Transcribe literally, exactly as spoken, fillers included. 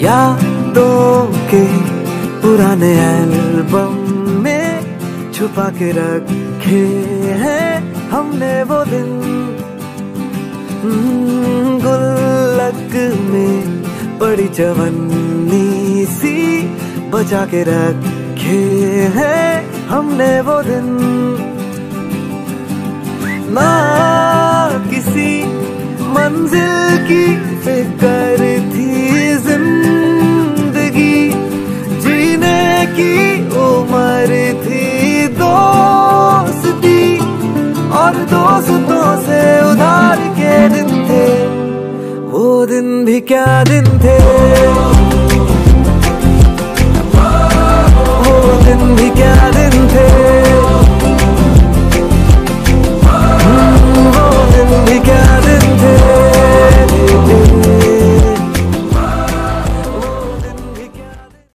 यादों के पुराने एल्बम में छुपा के रखे हैं हमने वो दिन। गुल्लक में बड़ी चवन्नी सी बचा के रखे हैं हमने वो दिन। ना किसी मंजिल की फिक्र थी जिंदगी, जीने की उम्र थी दोस्ती, और दोस्तों से उधार के दिन थे वो दिन भी क्या दिन